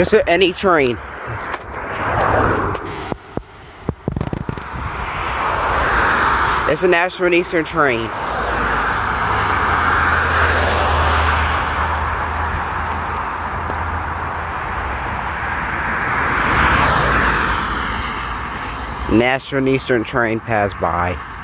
Just any train. It's a National and Eastern train. National and Eastern train passed by.